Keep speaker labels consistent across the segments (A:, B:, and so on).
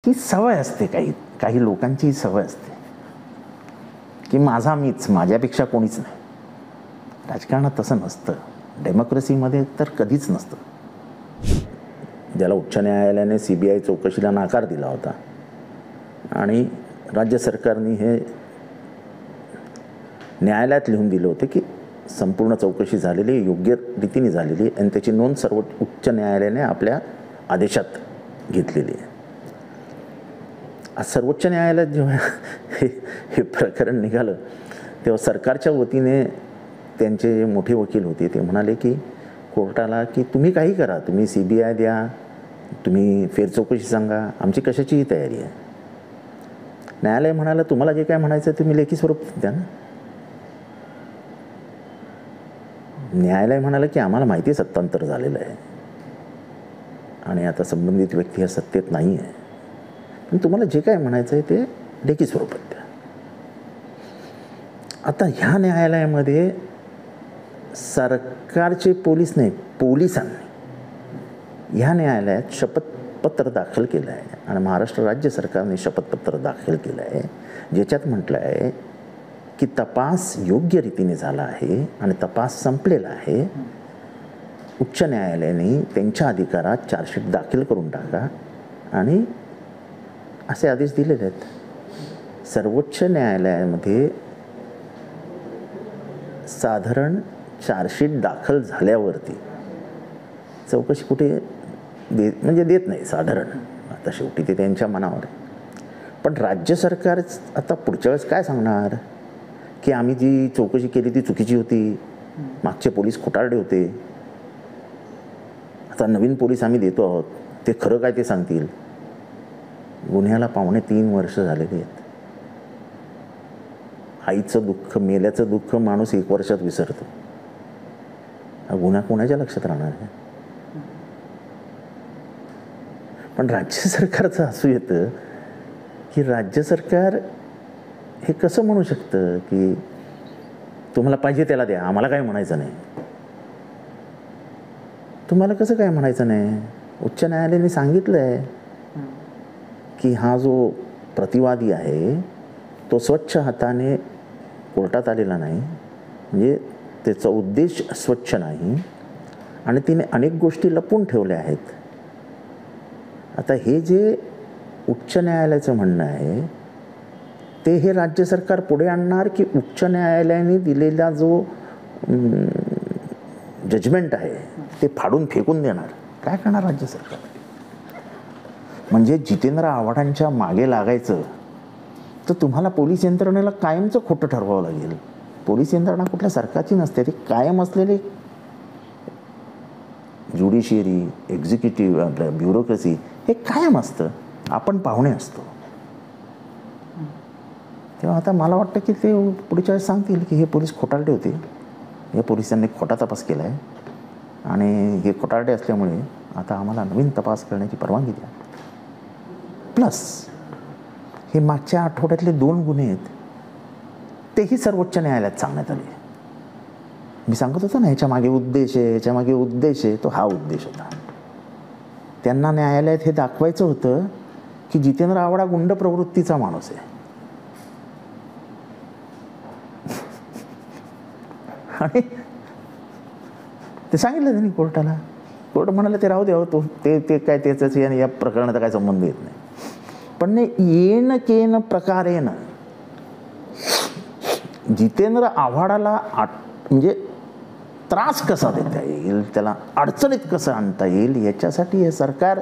A: ती सवय असते, काही काही लोकांची सवय असते की माझा मीच, माझ्यापेक्षा कोणीच नाही. राजकारणात तसं नसतं, डेमोक्रेसीमध्ये तर कधीच नसतं. ज्याला उच्च न्यायालयाने CBI चौकशीला नकार दिला होता आणि राज्य सरकारने हे न्यायालयात लिहून दिले होते की संपूर्ण चौकशी झालेली, योग्य रीतीने झालेली आणि त्याची नोंद उच्च न्यायालयाने आपल्या आदेशात घेतलेली आहे. आज सर्वोच्च न्यायालयात जेव्हा हे प्रकरण निघालं तेव्हा सरकारच्या वतीने त्यांचे जे मोठे वकील होते ते म्हणाले की कोर्टाला की तुम्ही काही करा, तुम्ही CBI द्या, तुम्ही फेरचौकशी सांगा, आमची कशाचीही तयारी आहे. न्यायालय म्हणालं तुम्हाला जे काय म्हणायचं तुम्ही लेखी स्वरूपात द्या ना. न्यायालय म्हणालं की आम्हाला माहिती आहे सत्तांतर झालेलं आहे आणि आता संबंधित व्यक्ती ह्या सत्तेत नाही आहे, पण तुम्हाला जे काय म्हणायचं आहे ते लेखी स्वरूपात द्या. आता ह्या न्यायालयामध्ये सरकारचे पोलीस नाही, पोलिसांनी ह्या न्यायालयात शपथपत्र दाखल केलं आहे आणि महाराष्ट्र राज्य सरकारने शपथपत्र दाखल केलं आहे ज्याच्यात म्हटलं आहे की तपास योग्य रीतीने झाला आहे आणि तपास संपलेला आहे. उच्च न्यायालयाने त्यांच्या अधिकारात चार्जशीट दाखल करून टाका आणि असे आदेश दिलेले आहेत. सर्वोच्च न्यायालयामध्ये साधारण चार्जशीट दाखल झाल्यावरती चौकशी कुठे म्हणजे देत नाही साधारण, आता शेवटी ते त्यांच्या मनावर आहे. पण राज्य सरकार आता पुढच्या वेळेस काय सांगणार की आम्ही जी चौकशी केली ती चुकीची होती, मागचे पोलीस खोटारडे होते, आता नवीन पोलीस आम्ही देतो आहोत ते खरं काय ते सांगतील. गुन्ह्याला 2.5 वर्ष झालेली आहेत. आईचं दुःख, मेल्याचं दुःख माणूस 1 वर्षात विसरतो. हा गुन्हा कोणाच्या लक्षात राहणार आहे. पण राज्य सरकारचं असू येतं की राज्य सरकार हे कसं म्हणू शकतं की तुम्हाला पाहिजे त्याला द्या, आम्हाला काय म्हणायचं नाही. तुम्हाला कसं काय म्हणायचं नाही. उच्च न्यायालयाने सांगितलं आहे की हा जो प्रतिवादी आहे तो स्वच्छ हाताने कोर्टात आलेला नाही, म्हणजे त्याचा उद्देश स्वच्छ नाही आणि तिने अनेक गोष्टी लपवून ठेवल्या आहेत. आता हे जे उच्च न्यायालयाचं म्हणणं आहे ते हे राज्य सरकार पुढे आणणार की उच्च न्यायालयाने दिलेला जो जजमेंट आहे ते फाडून फेकून देणार. काय करणार राज्य सरकार. म्हणजे जितेंद्र आव्हाडांच्या मागे लागायचं तर तुम्हाला पोलीस यंत्रणेला कायमचं खोटं ठरवावं लागेल. पोलीस यंत्रणा कुठल्या सरकारची नसते, ती कायम असलेली ज्युडिशियरी, एक्झिक्युटिव्ह, आपलं ब्युरोक्रेसी हे कायम असतं. आपण पाहुणे असतो. तेव्हा आता मला वाटतं की ते पुढच्या वेळेस सांगतील की हे पोलीस खोटारडे होते, या पोलिसांनी खोटा तपास केला आहे आणि हे खोटारडे असल्यामुळे आता आम्हाला नवीन तपास करण्याची परवानगी द्या. प्लस हे मागच्या आठवड्यातले 2 गुन्हे आहेत तेही सर्वोच्च न्यायालयात सांगण्यात आले. मी सांगत होतो ना ह्याच्या मागे उद्देश आहे, ह्याच्या मागे उद्देश आहे, तो हा उद्देश होता. त्यांना न्यायालयात हे दाखवायचं होतं की जितेंद्र आव्हाड गुंड प्रवृत्तीचा माणूस आहे आणि ते सांगितलं त्यांनी कोर्टाला. कोर्ट म्हणाले ते राहू द्या, तो ते काय त्याचं या प्रकरणाचा काय संबंध येत नाही. पण येन केन प्रकारेन जितेंद्र आव्हाडाला म्हणजे त्रास कसा देता येईल, त्याला अडचणीत कसं आणता येईल याच्यासाठी हे सरकार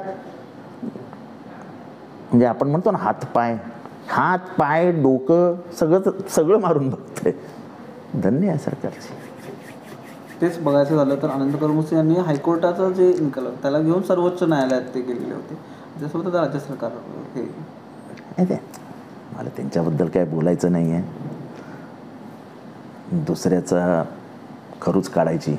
A: म्हणजे आपण म्हणतो ना हात पाय डोकं सगळं मारून बघतंय. धन्य आहे सरकारची.
B: तेच बघायचं झालं तर आनंद करमुसे यांनी हायकोर्टाचा जे निकाल त्याला घेऊन सर्वोच्च न्यायालयात ते गेलेले होते. त्यासोबत राज्य सरकार हे
A: नाही, मला त्यांच्याबद्दल काय बोलायचं नाही आहे. दुसऱ्याचा खरूच काढायची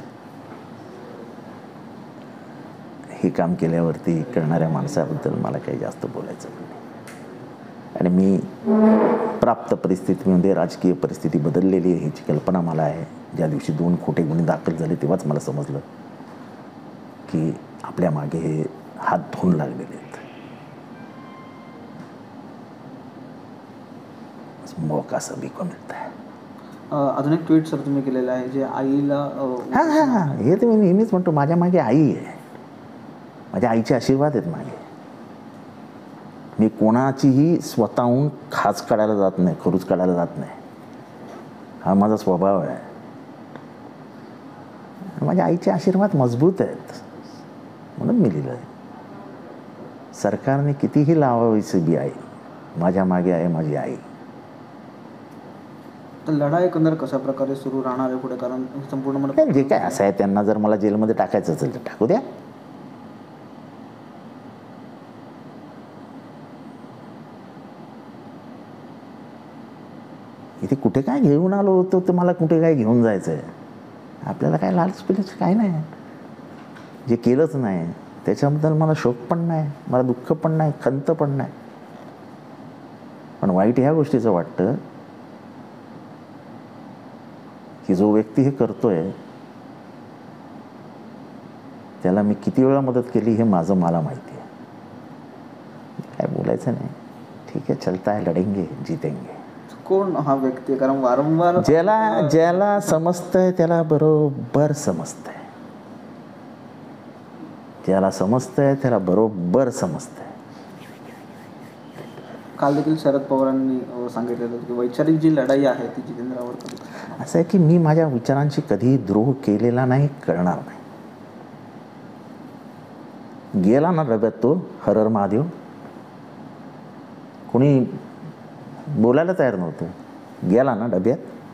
A: हे काम केल्यावरती करणाऱ्या माणसाबद्दल मला काही जास्त बोलायचं नाही. आणि मी प्राप्त परिस्थितीमध्ये राजकीय परिस्थिती बदललेली आहे ह्याची कल्पना मला आहे. ज्या दिवशी 2 खोटे गुन्हे दाखल झाले तेव्हाच मला समजलं की आपल्या मागे हे हात धुवून लागलेले आहेत. मौका सभी को मिळता है.
B: अजून एक ट्विट सर तुम्ही केलेलं आहे जे आईला
A: हां हां हां, हे तर मी नेहमीच म्हणतो, माझ्या मागे आई आहे, माझ्या आईचे आशीर्वाद आहेत मागे. मी कोणाचीही स्वतःहून खाच काढायला जात नाही, खरूच काढायला जात नाही. हा माझा स्वभाव आहे. माझ्या आईचे आशीर्वाद मजबूत आहेत म्हणून मी लिहिलं आहे. सरकारने कितीही लावावी बी आहे, माझ्या मागे आहे माझी आई.
B: तर लढा एकंदर कशा प्रकारे सुरू राहणार आहे पुढे, कारण संपूर्ण मला
A: जे काय असं आहे, त्यांना जर मला जेलमध्ये टाकायचं असेल तर टाकू द्या. इथे कुठे काय घेऊन आलो होतो तर मला कुठे काय घेऊन जायचं आहे. आपल्याला काय लालच पिलच काय नाही. जे केलंच नाही त्याच्याबद्दल मला शोक पण नाही, मला दुःख पण नाही, खंत पण नाही. पण वाईट ह्या गोष्टीचं वाटतं की जो व्यक्ती हे करतोय त्याला मी किती वेळा मदत केली हे माझं मला माहिती आहे. काय बोलायचं नाही. ठीक आहे, चलता है, लढेंगे जीतेंगे.
B: कोण हा व्यक्ती, कारण वारंवार
A: ज्याला समजतंय त्याला बरोबर समजतंय. ज्याला समजतंय त्याला बरोबर समजतंय.
B: काल देखील शरद पवारांनी सांगितलेलं की वैचारिक जी लढाई आहे ती जितेंद्रावर कधी.
A: असं आहे की मी माझ्या विचारांशी कधी द्रोह केलेला नाही, करणार नाही. गेला ना डब्यात तो हर हर महादेव, कोणी बोलायला तयार नव्हतं. गेला ना डब्यात,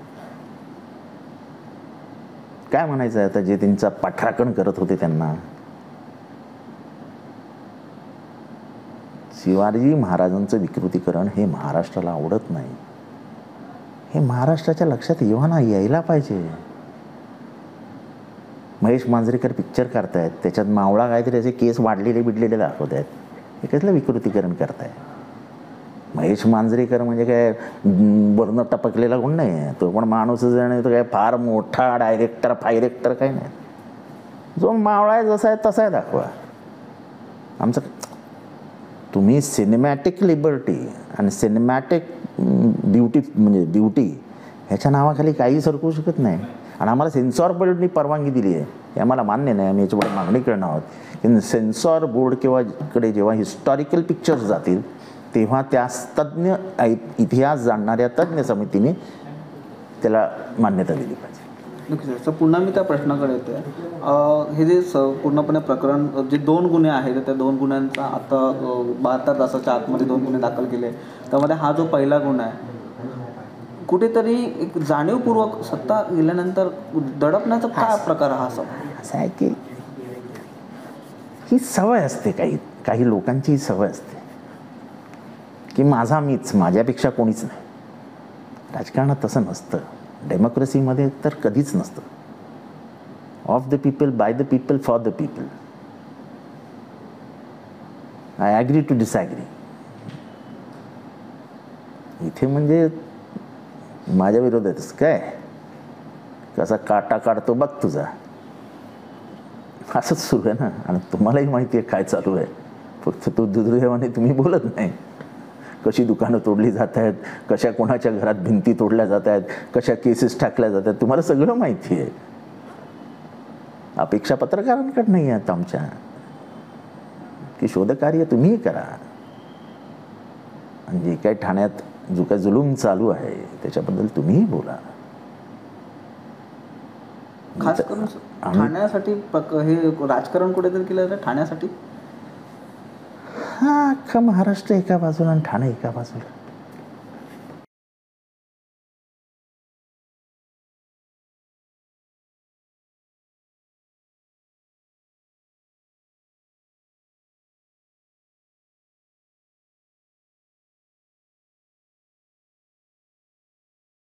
A: काय म्हणायचं आता जे त्यांचा पाठराखण करत होते त्यांना. शिवाजी महाराजांचं विकृतीकरण हे महाराष्ट्राला आवडत नाही. हे महाराष्ट्राच्या लक्षात यायला पाहिजे. महेश मांजरेकर पिक्चर करतायत, त्याच्यात मावळा काहीतरी असे केस वाढलेले बिडलेले दाखवत आहेत. हे कसलं विकृतीकरण करताय. महेश मांजरेकर म्हणजे काय वर्ण टपकलेला कोण नाही, तो पण माणूसच आहे. तो काय फार मोठा डायरेक्टर फायरेक्टर काही नाही. जो मावळा आहे जसा आहे तसा आहे दाखवा. आमचं तुम्ही सिनेमॅटिक लिबर्टी आणि सिनेमॅटिक ब्युटी म्हणजे ब्युटी ह्याच्या नावाखाली काही सरकवू शकत नाही. आणि आम्हाला सेन्सॉर बोर्डनी परवानगी दिली आहे हे आम्हाला मान्य नाही. आम्ही याच्यापुढे मागणी करणार आहोत की सेन्सॉर बोर्ड कडे जेव्हा हिस्टॉरिकल पिक्चर्स जातील तेव्हा त्या तज्ज्ञ इतिहास जाणणाऱ्या तज्ज्ञ समितीने त्याला मान्यता दिली पाहिजे.
B: नक्कीच. तर पुन्हा मी त्या प्रश्नाकडे येते. हे जे पूर्णपणे प्रकरण जे 2 गुन्हे आहेत त्या 2 गुन्ह्यांचा आता 72 तासाच्या आतमध्ये 2 गुन्हे दाखल केले. त्यामध्ये हा जो पहिला गुन्हा आहे कुठेतरी एक जाणीवपूर्वक सत्ता गेल्यानंतर दडपण्याचा काय प्रकार हा असा
A: असं आहे की ही सवय असते, काही लोकांची ही सवय असते की माझा मीच, माझ्यापेक्षा कोणीच नाही. राजकारणात तसं नसतं. डेमोक्रेसीमध्ये तर कधीच नसतं. Of the people, by the people, for the people. I agree to disagree. इथे म्हणजे माझ्या विरोधातच काय कसा काटा काढतो बघ तुझा, असंच सुरू आहे ना. आणि तुम्हालाही माहिती आहे काय चालू आहे. फक्त तो दुर्दैवाने तुम्ही बोलत नाही. कशी दुकानं तोडली जात आहेत, कशा कोणाच्या घरात भिंती तोडल्या जात आहेत, कशा केसेस टाकल्या जात आहेत, तुम्हाला सगळं माहिती आहे. अपेक्षा पत्रकारांकडे नाही आहेत आमच्या की शोधकार्य तुम्हीही करा. आणि जे काही ठाण्यात जो काही जुलूम चालू आहे त्याच्याबद्दल तुम्हीही बोला.
B: खास करून ठाण्यासाठी हे राजकारण कुठेतरी केलं जातं ठाण्यासाठी.
A: हा, अख्खा महाराष्ट्र एका बाजूला आणि ठाणे एका बाजूला.